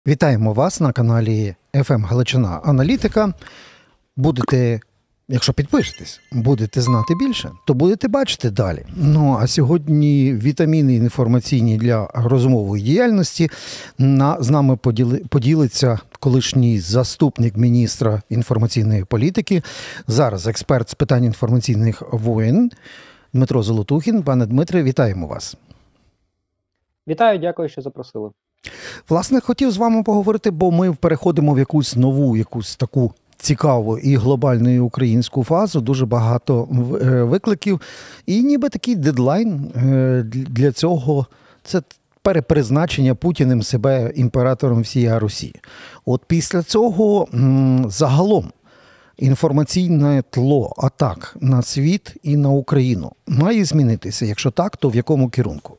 Вітаємо вас на каналі FM Галичина Аналітика. Будете, якщо підпишетесь, будете знати більше, то будете бачити далі. Ну, а сьогодні вітаміни інформаційні для розумової діяльності. З нами поділиться колишній заступник міністра інформаційної політики, зараз експерт з питань інформаційних воєн Дмитро Золотухін. Пане Дмитре, вітаємо вас. Вітаю, дякую, що запросили. Власне, хотів з вами поговорити, бо ми переходимо в якусь нову, якусь таку цікаву і глобальну і українську фазу, дуже багато викликів. І ніби такий дедлайн для цього – це перепризначення Путіним себе імператором всієї Росії. От після цього загалом інформаційне тло атак на світ і на Україну має змінитися? Якщо так, то в якому керунку?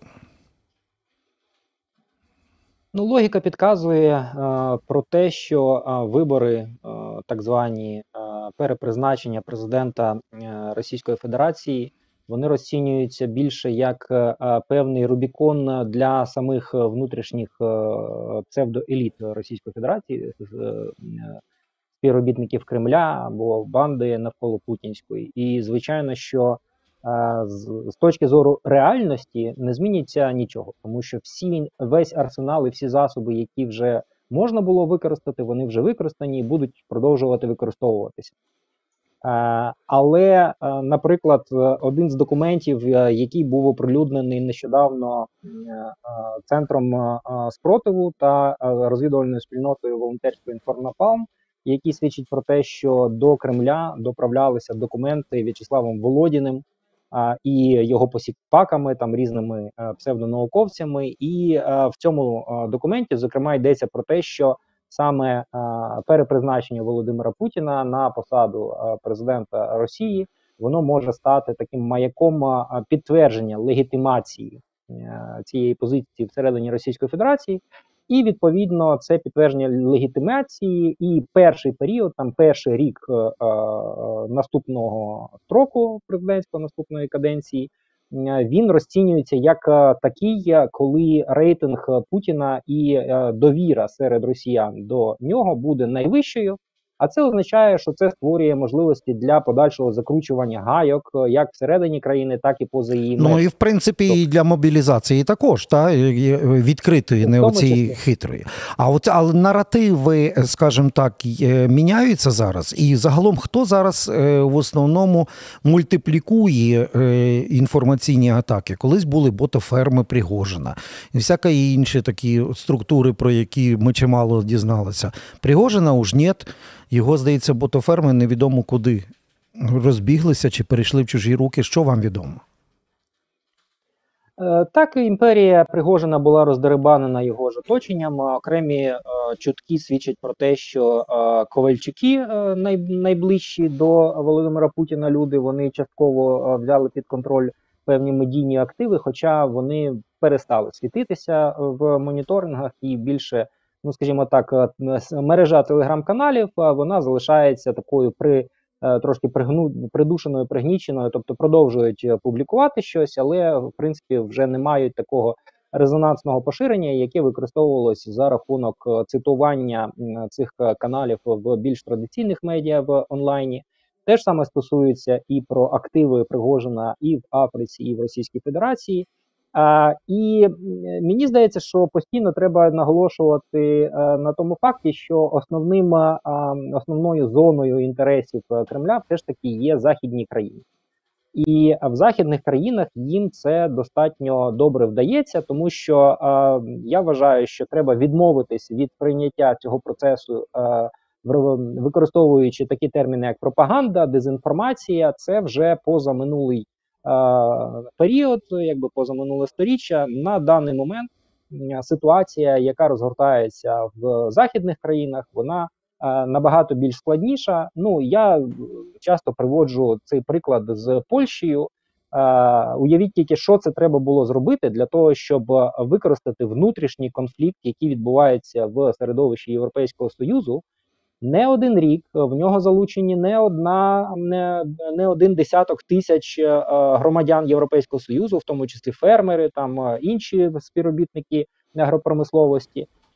Ну, логіка підказує про те, що вибори, так звані перепризначення президента Російської Федерації, вони розцінюються більше як певний Рубікон для самих внутрішніх псевдоеліт Російської Федерації, співробітників Кремля або банди навколо Путінської. І, звичайно, що з точки зору реальності не зміниться нічого, тому що весь арсенал і всі засоби, які вже можна було використати, вони вже використані і будуть продовжувати використовуватися. Але, наприклад, один з документів, який був оприлюднений нещодавно Центром спротиву та розвідувальною спільнотою волонтерської «Інформнапалм», який свідчить про те, що до Кремля доправлялися документи В'ячеславом Володіним і його посіпаками, там різними псевдонауковцями. І в цьому документі, зокрема, йдеться про те, що саме перепризначення Володимира Путіна на посаду президента Росії, воно може стати таким маяком підтвердження легітимації цієї позиції всередині Російської Федерації. І, відповідно, це підтвердження легітимації і перший період, там перший рік наступного строку президентського, наступної каденції, він розцінюється як такий, коли рейтинг Путіна і довіра серед росіян до нього буде найвищою. А це означає, що це створює можливості для подальшого закручування гайок, як всередині країни, так і поза її межами. Ну і в принципі і для мобілізації також, відкритої, не оцієї хитрої. Але наративи, скажімо так, міняються зараз. І загалом хто зараз в основному мультиплікує інформаційні атаки? Колись були ботоферми Пригожина і всякі інші такі структури, про які ми чимало дізналися. Пригожина уж нет. Його, здається, ботоферми невідомо куди розбіглися чи перейшли в чужі руки. Що вам відомо? Так, імперія Пригожина була роздерибанена його ж оточенням. Окремі чутки свідчать про те, що Ковальчуки, найближчі до Володимира Путіна люди, вони частково взяли під контроль певні медійні активи, хоча вони перестали світитися в моніторингах і більше, ну, скажімо так, мережа телеграм-каналів, вона залишається такою трошки придушеною, пригніченою, тобто продовжують публікувати щось, але, в принципі, вже не мають такого резонансного поширення, яке використовувалось за рахунок цитування цих каналів в більш традиційних медіа в онлайні. Те ж саме стосується і про активи Пригожина і в Африці, і в Російській Федерації. І мені здається, що постійно треба наголошувати на тому факті, що основною зоною інтересів Кремля все ж таки є західні країни. І в західних країнах їм це достатньо добре вдається, тому що я вважаю, що треба відмовитись від прийняття цього процесу, використовуючи такі терміни, як пропаганда, дезінформація. Це вже позаминулий період, якби позаминуле сторіччя. На даний момент ситуація, яка розгортається в західних країнах, вона набагато більш складніша. Ну, я часто приводжу цей приклад з Польщею. Уявіть тільки, що це треба було зробити для того, щоб використати внутрішній конфлікт, який відбувається в середовищі Європейського Союзу. Не один рік, в нього залучені не один десяток тисяч громадян Європейського Союзу, в тому числі фермери, там інші співробітники агропромисловості.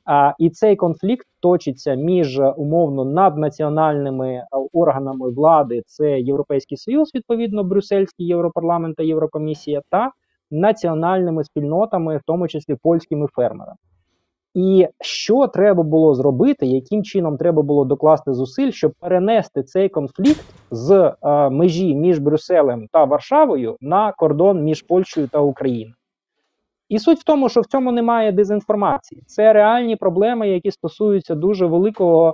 І цей конфлікт точиться між умовно наднаціональними органами влади, це Європейський Союз, відповідно, Брюссельський Європарламент та Єврокомісія, та національними спільнотами, в тому числі польськими фермерами. І що треба було зробити, яким чином треба було докласти зусиль, щоб перенести цей конфлікт з межі між Брюсселем та Варшавою на кордон між Польщею та Україною. І суть в тому, що в цьому немає дезінформації. Це реальні проблеми, які стосуються дуже великого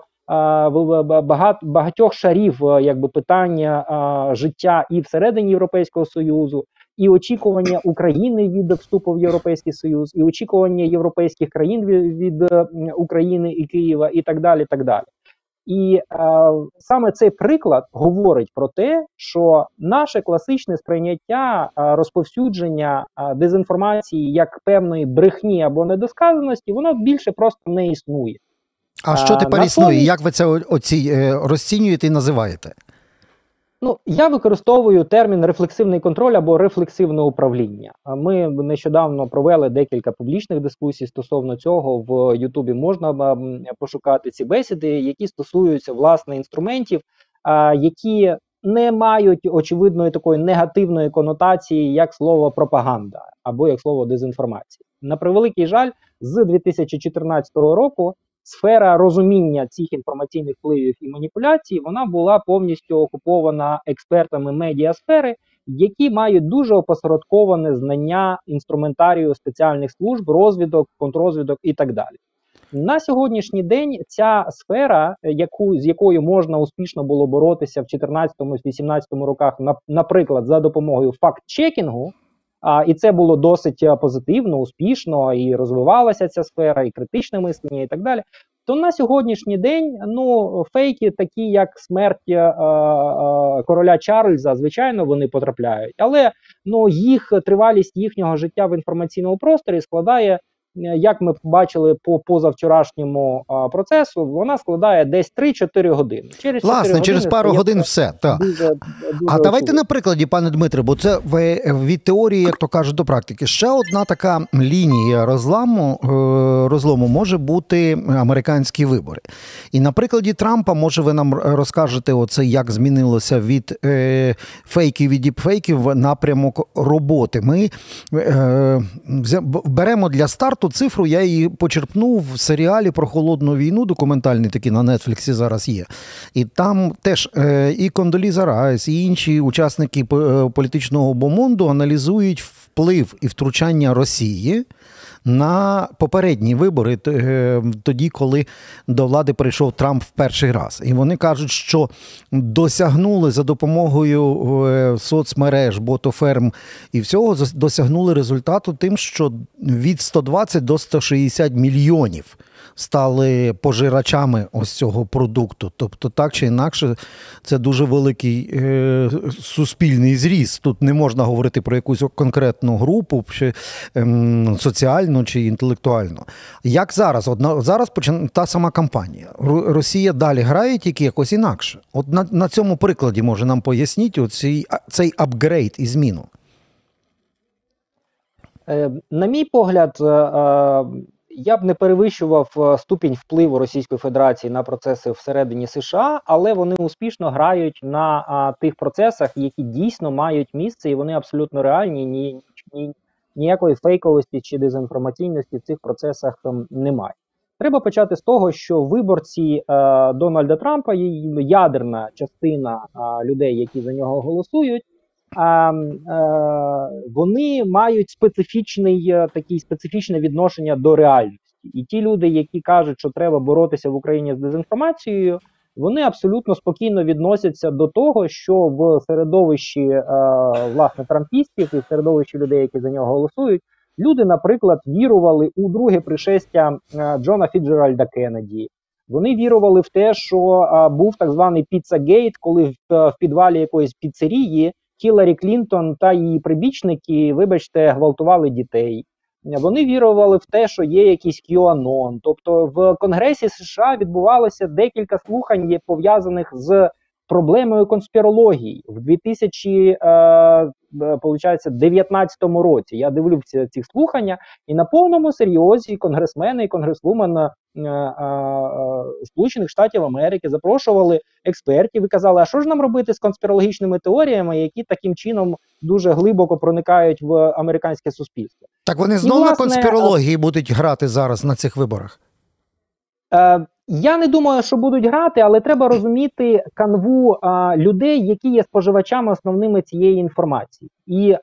багатьох шарів питання життя і всередині Європейського Союзу, і очікування України від вступу в Європейський Союз, і очікування європейських країн від України і Києва, і так далі, так далі. І саме цей приклад говорить про те, що наше класичне сприйняття розповсюдження дезінформації як певної брехні або недосказаності, воно більше просто не існує. А що тепер існує? Як ви це розцінюєте і називаєте? Я використовую термін рефлексивний контроль або рефлексивне управління. Ми нещодавно провели декілька публічних дискусій стосовно цього. В Ютубі можна пошукати ці бесіди, які стосуються, власне, інструментів, які не мають очевидної такої негативної конотації, як слово пропаганда або як слово дезінформація. На превеликий жаль, з 2014 року сфера розуміння цих інформаційних впливів і маніпуляцій, вона була повністю окупована експертами медіасфери, які мають дуже опосередковане знання інструментарію спеціальних служб, розвідок, контррозвідок і так далі. На сьогоднішній день ця сфера, з якою можна успішно було боротися в 2014-2018 роках, наприклад, за допомогою факт-чекінгу, і це було досить позитивно, успішно, і розвивалася ця сфера, і критичне мислення, і так далі, то на сьогоднішній день, фейки такі, як смерть короля Чарльза, звичайно, вони потрапляють. Але, тривалість їхнього життя в інформаційному просторі складає, як ми бачили по позавчорашньому процесу, вона складає десь 3-4 години. Через пару годин все. Так. Дуже давайте на прикладі, пане Дмитре, бо це від теорії, як то кажуть, до практики. Ще одна така лінія розлому може бути американські вибори. І на прикладі Трампа, може, ви нам розкажете, як змінилося від фейків і діпфейків напрямок роботи. Ми беремо для старту цифру, я її почерпнув в серіалі про холодну війну, документальний такий на Нетфліксі зараз є. І там теж і Кондоліза Райс, і інші учасники політичного бомонду аналізують вплив і втручання Росії на попередні вибори, тоді, коли до влади прийшов Трамп в перший раз. І вони кажуть, що досягнули за допомогою соцмереж, ботоферм і всього, досягнули результату тим, що від 120 до 160 мільйонів стали пожирачами ось цього продукту. Тобто, так чи інакше, це дуже великий суспільний зріст. Тут не можна говорити про якусь конкретну групу, чи соціальну, чи інтелектуальну. Як зараз? Зараз та сама кампанія. Росія далі грає тільки якось інакше. На цьому прикладі, може, нам поясніть цей апгрейд і зміну? На мій погляд, я б не перевищував ступінь впливу Російської Федерації на процеси всередині США, але вони успішно грають на тих процесах, які дійсно мають місце, і вони абсолютно реальні, ніякої фейковості чи дезінформаційності в цих процесах немає. Треба почати з того, що виборці Дональда Трампа, ядерна частина людей, які за нього голосують, вони мають специфічне відношення до реальності. І ті люди, які кажуть, що треба боротися в Україні з дезінформацією, вони абсолютно спокійно відносяться до того, що в середовищі власне трампістів і в середовищі людей, які за нього голосують, люди, наприклад, вірували у друге пришестя Джона Фіцджеральда Кеннеді. Вони вірували в те, що був так званий Піццагейт, коли в підвалі якоїсь піцерії Хіларі Клінтон та її прибічники, гвалтували дітей. Вони вірували в те, що є якийсь QAnon. Тобто в Конгресі США відбувалося декілька слухань, пов'язаних з проблемою конспірології. В 2019 році я дивився ці слухання, і на повному серйозі конгресмени і конгресвумен Сполучених Штатів Америки запрошували експертів і казали, а що ж нам робити з конспірологічними теоріями, які таким чином дуже глибоко проникають в американське суспільство. Так вони знову на конспірології будуть грати зараз на цих виборах? Я не думаю, що будуть грати, але треба розуміти канву людей, які є споживачами основними цієї інформації. І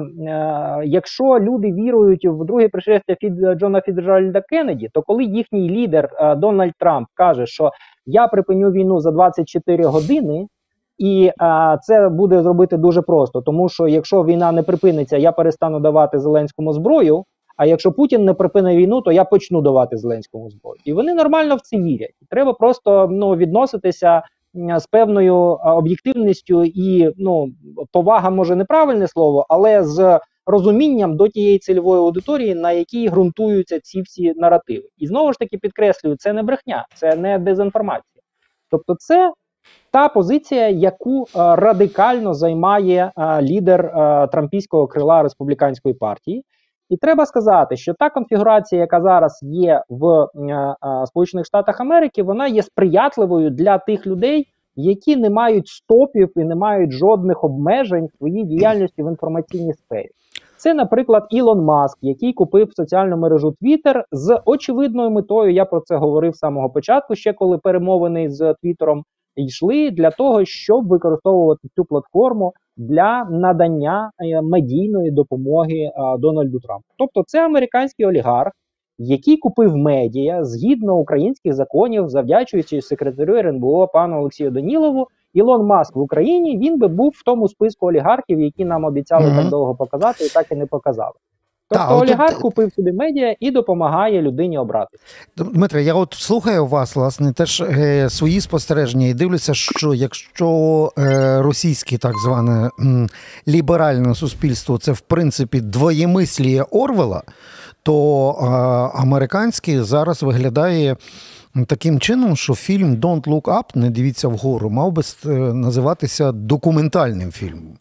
якщо люди вірують в друге пришестя Джона Фіцджеральда Кеннеді, то коли їхній лідер Дональд Трамп каже, що я припиню війну за 24 години, і це буде зробити дуже просто, тому що якщо війна не припиниться, я перестану давати Зеленському зброю, а якщо Путін не припинить війну, то я почну давати Зеленському зброю. І вони нормально в це вірять. Треба просто відноситися з певною об'єктивністю і, повага, може, неправильне слово, але з розумінням до тієї цільової аудиторії, на якій ґрунтуються ці всі наративи. І знову ж таки підкреслюю, це не брехня, це не дезінформація. Тобто це та позиція, яку радикально займає лідер трампійського крила республіканської партії. І треба сказати, що та конфігурація, яка зараз є в Сполучених Штатах Америки, вона є сприятливою для тих людей, які не мають стопів і не мають жодних обмежень в своїй діяльності в інформаційній сфері. Це, наприклад, Ілон Маск, який купив соціальну мережу Twitter з очевидною метою, я про це говорив з самого початку, ще коли перемовини з Твіттером йшли, для того, щоб використовувати цю платформу для надання медійної допомоги Дональду Трампу. Тобто це американський олігарх, який купив медіа згідно українських законів, завдячуючи секретарю РНБО пану Олексію Данілову. Ілон Маск в Україні, він би був в тому списку олігархів, які нам обіцяли так довго показати і так і не показали. Тобто олігарх купив собі медіа і допомагає людині обрати. Дмитре, я от слухаю вас, власне, теж свої спостереження і дивлюся, що якщо російське так зване ліберальне суспільство – це, в принципі, двоємисліє Орвела, то американське зараз виглядає таким чином, що фільм «Don't Look Up», «Не дивіться вгору», мав би називатися документальним фільмом,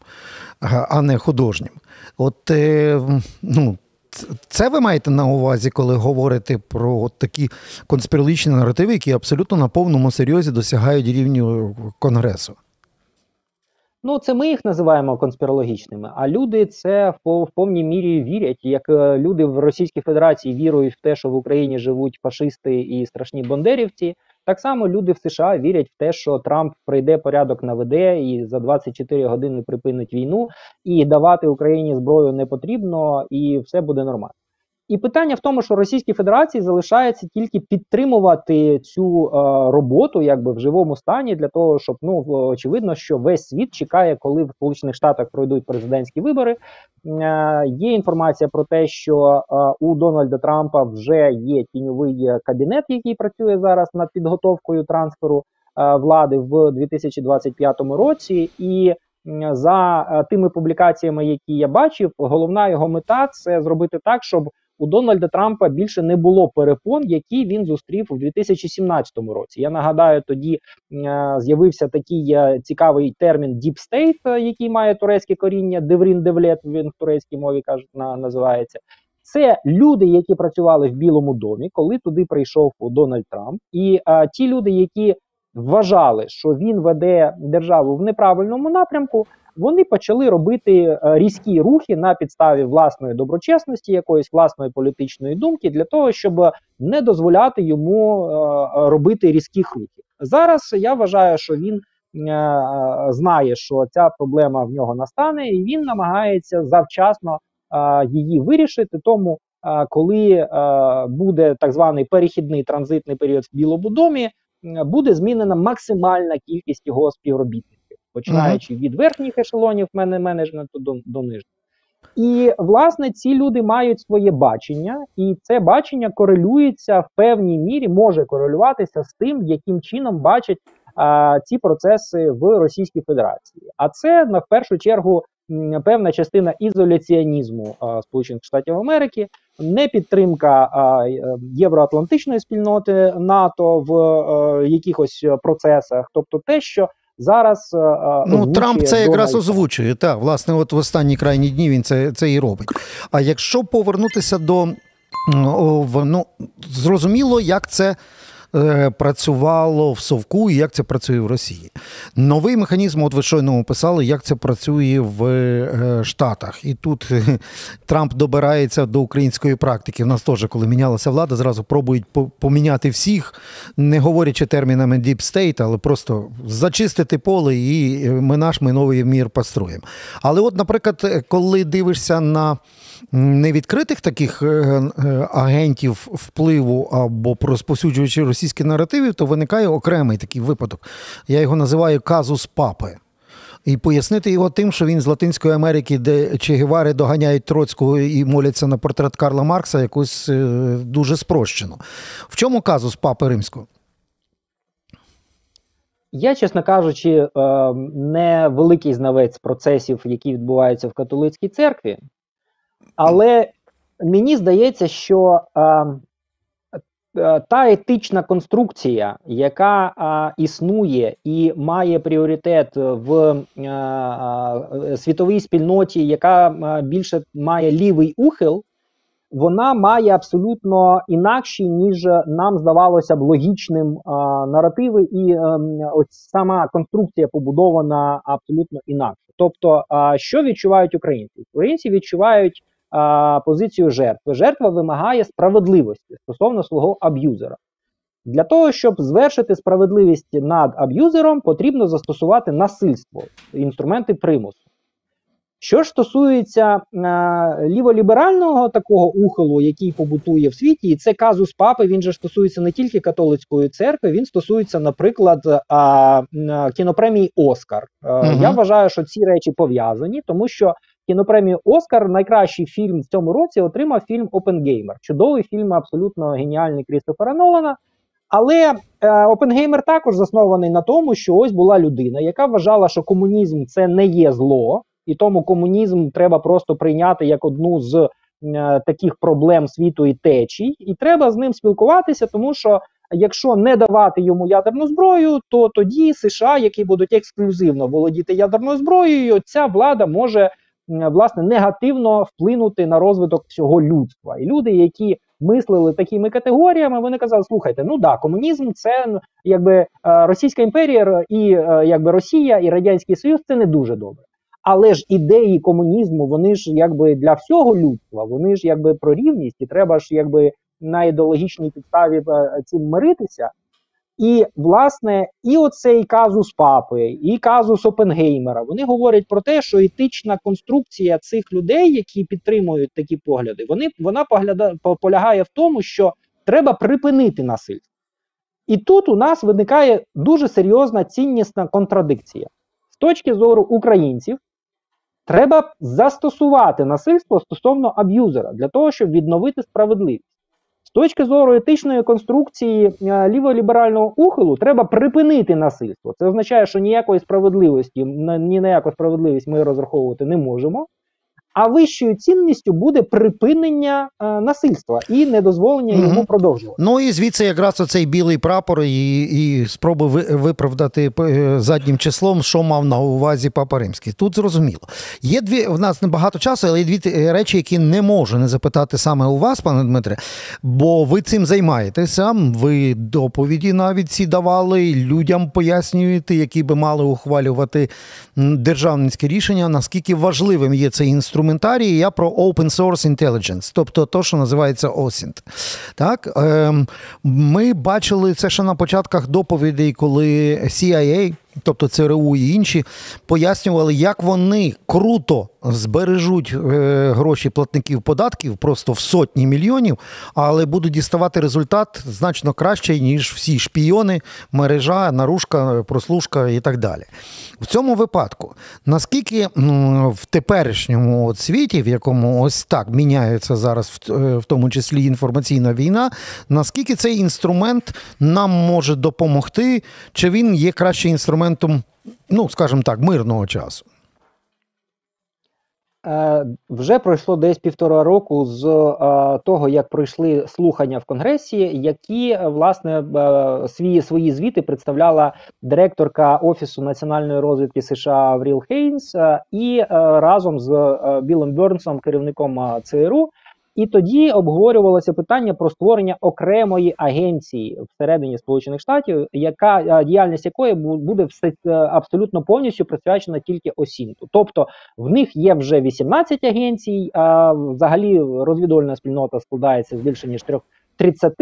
а не художнім. От, це ви маєте на увазі, коли говорите про такі конспірологічні наративи, які абсолютно на повному серйозі досягають рівню Конгресу? Це ми їх називаємо конспірологічними, а люди це в повній мірі вірять. Як люди в Російській Федерації вірують в те, що в Україні живуть фашисти і страшні бандерівці, так само люди в США вірять в те, що Трамп прийде, порядок наведе і за 24 години припинить війну, і давати Україні зброю не потрібно, і все буде нормально. І питання в тому, що Російській Федерації залишається тільки підтримувати цю роботу якби в живому стані для того, щоб, очевидно, що весь світ чекає, коли в Сполучених Штатах пройдуть президентські вибори. Є інформація про те, що у Дональда Трампа вже є тіньовий кабінет, який працює зараз над підготовкою трансферу влади в 2025 році. І за тими публікаціями, які я бачив, головна його мета – це зробити так, щоб у Дональда Трампа більше не було перепон, які він зустрів у 2017 році. Я нагадаю, тоді з'явився такий цікавий термін «Deep State», який має турецьке коріння, «Деврін Девлет», він в турецькій мові називається. Це люди, які працювали в Білому домі, коли туди прийшов Дональд Трамп. І ті люди, які вважали, що він веде державу в неправильному напрямку, вони почали робити різкі рухи на підставі власної доброчесності, якоїсь власної політичної думки, для того, щоб не дозволяти йому робити різких рухів. Зараз я вважаю, що він знає, що ця проблема в нього настане, і він намагається завчасно її вирішити. Тому, коли буде так званий перехідний транзитний період в Білому домі, буде змінена максимальна кількість його співробітників, починаючи від верхніх ешелонів менеджменту до нижніх. І, власне, ці люди мають своє бачення, і це бачення корелюється в певній мірі, може корелюватися з тим, яким чином бачать ці процеси в Російській Федерації. А це, в першу чергу, певна частина ізоляціонізму Сполучених Штатів Америки, непідтримка євроатлантичної спільноти НАТО в якихось процесах, тобто те, що зараз Трамп це якраз Дональд. озвучує. Так, власне, от в останні крайні дні він це і робить. А якщо повернутися до зрозуміло, як це працювало в Совку і як це працює в Росії. Новий механізм, от ви щойно описали, як це працює в Штатах. І тут Трамп добирається до української практики. В нас теж, коли мінялася влада, зразу пробують поміняти всіх, не говорячи термінами Deep State, але просто зачистити поле і ми новий мір построїмо. Але от, наприклад, коли дивишся на невідкритих таких агентів впливу або розповсюджувачів російських наративів, то виникає окремий такий випадок. Я його називаю казус Папи. І пояснити його тим, що він з Латинської Америки, де Че Гевари доганяють Троцького і моляться на портрет Карла Маркса, якось дуже спрощено. В чому казус Папи Римського? Я, чесно кажучи, не великий знавець процесів, які відбуваються в католицькій церкві, але мені здається, що та етична конструкція, яка існує і має пріоритет в світовій спільноті, яка більше має лівий ухил, вона має абсолютно інакші, ніж нам здавалося б логічним наративи, і ось сама конструкція побудована абсолютно інакше. Тобто, що відчувають українці? Українці відчувають позицію жертви. Жертва вимагає справедливості стосовно свого аб'юзера. Для того, щоб звершити справедливість над аб'юзером, потрібно застосувати насильство, інструменти примусу. Що ж стосується ліволіберального такого ухилу, який побутує в світі, і це казус Папи, він же стосується не тільки католицької церкви, він стосується, наприклад, кінопремії «Оскар». Я вважаю, що ці речі пов'язані, тому що кінопремію «Оскар» найкращий фільм в цьому році отримав фільм «Опенгеймер». Чудовий фільм, абсолютно геніальний Крістофера Нолана. Але Опенгеймер також заснований на тому, що ось була людина, яка вважала, що комунізм – це не є зло, і тому комунізм треба просто прийняти як одну з таких проблем світу і течій, і треба з ним спілкуватися, тому що якщо не давати йому ядерну зброю, то тоді США, які будуть ексклюзивно володіти ядерною зброєю, ця влада може, власне, негативно вплинути на розвиток всього людства. І люди, які мислили такими категоріями, вони казали, слухайте, комунізм – це якби Російська імперія і якби Росія і Радянський Союз – це не дуже добре. Але ж ідеї комунізму, вони ж якби для всього людства, вони ж якби про рівність, і треба ж якби на ідеологічній підставі цим миритися. І, власне, і оцей казус Папи, і казус Опенгеймера, вони говорять про те, що етична конструкція цих людей, які підтримують такі погляди, вона полягає в тому, що треба припинити насильство. І тут у нас виникає дуже серйозна ціннісна контрадикція. З точки зору українців, треба застосувати насильство стосовно аб'юзера, для того, щоб відновити справедливість. З точки зору етичної конструкції ліволіберального ухилу, треба припинити насильство. Це означає, що ніякої справедливості, ні на яку справедливість ми розраховувати не можемо, а вищою цінністю буде припинення насильства і недозволення йому продовжувати. Ну і звідси якраз оцей білий прапор і спроби виправдати заднім числом, що мав на увазі Папа Римський. Тут зрозуміло. Є в нас небагато часу, але є дві речі, які не можу не запитати саме у вас, пане Дмитре, бо ви цим займаєтеся, ви доповіді навіть ці давали, людям пояснюєте, які би мали ухвалювати державницькі рішення, наскільки важливим є цей інструментарій. Я про Open Source Intelligence, тобто то, що називається OSINT. Так? Ми бачили це ще на початках доповідей, коли CIA, тобто ЦРУ і інші, пояснювали, як вони круто збережуть гроші платників податків просто в сотні мільйонів, але будуть діставати результат значно кращий, ніж всі шпійони, мережа, наружка, прослушка і так далі. В цьому випадку, наскільки в теперішньому світі, в якому ось так міняється зараз, в тому числі інформаційна війна, наскільки цей інструмент нам може допомогти, чи він є краще інструментом, скажімо так, мирного часу? Вже пройшло десь 1,5 року з того, як пройшли слухання в Конгресі, які, власне, свої звіти представляла директорка Офісу національної розвідки США Авріл Хейнс і разом з Білом Бернсом, керівником ЦРУ. І тоді обговорювалося питання про створення окремої агенції всередині Сполучених Штатів, діяльність якої буде абсолютно повністю присвячена тільки ОСІНТу. Тобто в них є вже 18 агенцій, а взагалі розвідувальна спільнота складається з більше ніж 30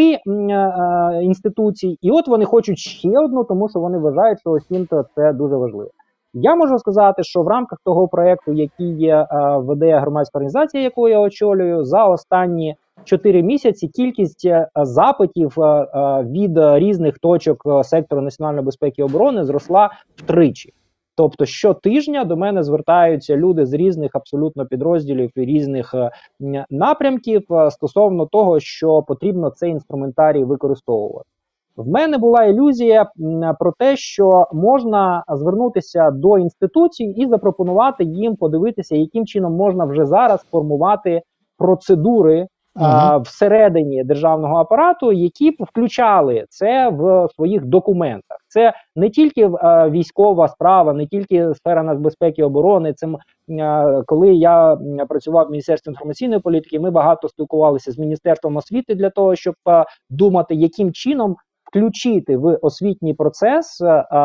інституцій. І от вони хочуть ще одну, тому що вони вважають, що ОСІНТ – це дуже важливо. Я можу сказати, що в рамках того проєкту, який веде громадська організація, яку я очолюю, за останні 4 місяці кількість запитів від різних точок сектору національної безпеки і оборони зросла втричі. Тобто щотижня до мене звертаються люди з різних абсолютно підрозділів і різних напрямків стосовно того, що потрібно цей інструментарій використовувати. В мене була ілюзія про те, що можна звернутися до інституцій і запропонувати їм подивитися, яким чином можна вже зараз формувати процедури всередині державного апарату, які б включали це в своїх документах. Це не тільки військова справа, не тільки сфера нацбезпеки і оборони. Це коли я працював в Міністерстві інформаційної політики, ми багато спілкувалися з Міністерством освіти для того, щоб думати, яким чином включити в освітній процес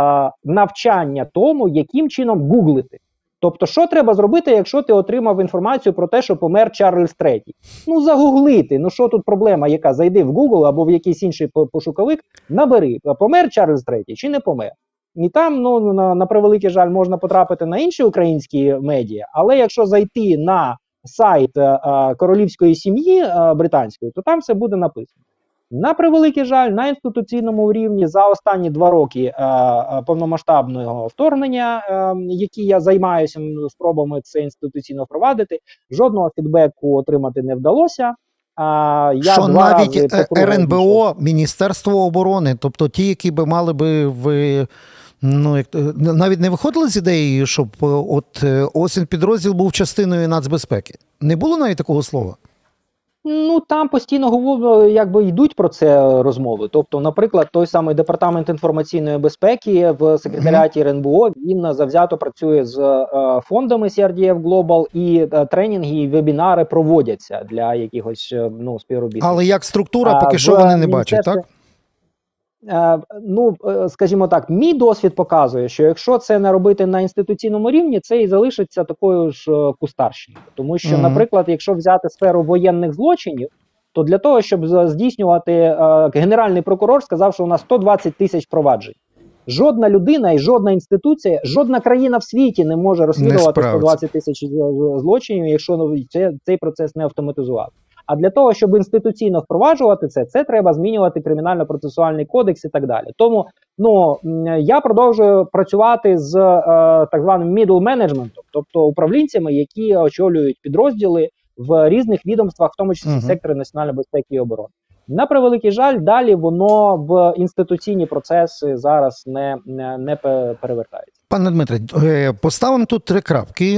навчання тому, яким чином гуглити. Тобто, що треба зробити, якщо ти отримав інформацію про те, що помер Чарльз III? Ну, загуглити. Ну, що тут проблема, яка? Зайди в Google або в якийсь інший пошуковик, набери, помер Чарльз III чи не помер. І там, ну, на превеликий жаль, можна потрапити на інші українські медіа, але якщо зайти на сайт королівської сім'ї британської, то там все буде написано. На превеликий жаль, на інституційному рівні за останні 2 роки повномасштабного вторгнення, які я займаюся спробами це інституційно впровадити, жодного фідбеку отримати не вдалося. Що навіть РНБО, Міністерство оборони, тобто ті, які би мали би навіть не виходили з ідеєю, щоб от ОСІНТ підрозділ був частиною нацбезпеки? Не було навіть такого слова? Ну, там постійно якби йдуть про це розмови. Тобто, наприклад, той самий Департамент інформаційної безпеки в секретаріаті РНБО, він завзято працює з фондами CRDF Global, і тренінги, і вебінари проводяться для якихось співробітників. Але як структура, поки що вони не бачать, так? Ну, скажімо так, мій досвід показує, що якщо це не робити на інституційному рівні, це і залишиться такою ж кустарщиною. Тому що, наприклад, якщо взяти сферу воєнних злочинів, то для того, щоб здійснювати, генеральний прокурор сказав, що у нас 120 тисяч проваджень. Жодна людина і жодна інституція, жодна країна в світі не може розслідувати 120 тисяч злочинів, якщо цей процес не автоматизувати. А для того, щоб інституційно впроваджувати це треба змінювати кримінально-процесуальний кодекс і так далі. Тому я продовжую працювати з так званим middle management, тобто управлінцями, які очолюють підрозділи в різних відомствах, в тому числі секторі національної безпеки і оборони. На превеликий жаль, далі воно в інституційні процеси зараз не перевертається. Пане Дмитре, поставимо тут 3 крапки.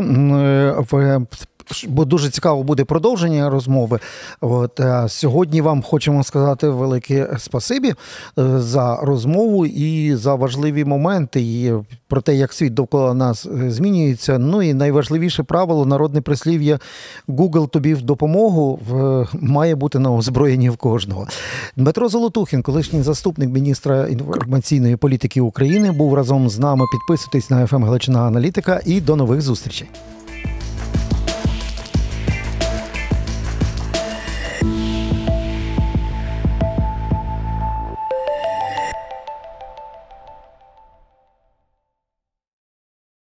Бо дуже цікаво буде продовження розмови. Сьогодні вам хочемо сказати велике спасибі за розмову і за важливі моменти, і про те, як світ довкола нас змінюється. Ну і найважливіше правило, народне прислів'я «Google тобі в допомогу» має бути на озброєнні в кожного. Дмитро Золотухін, колишній заступник міністра інформаційної політики України, був разом з нами. Підписуйтесь на FM Галичина Аналітика і до нових зустрічей.